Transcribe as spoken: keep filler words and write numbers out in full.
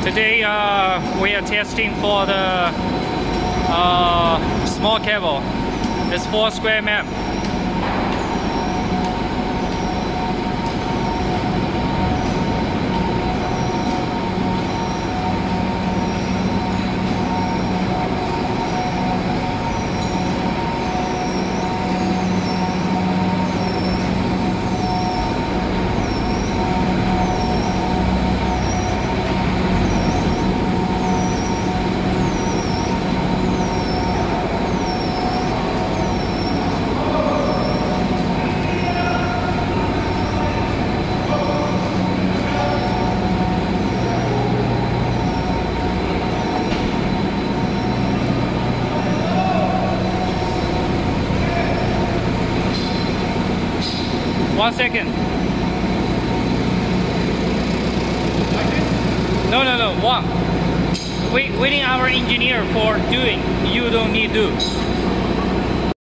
Today uh, we are testing for the uh, small cable. It's four square millimeter. One second. No, no, no, one. Wait, waiting our engineer for doing. You don't need to.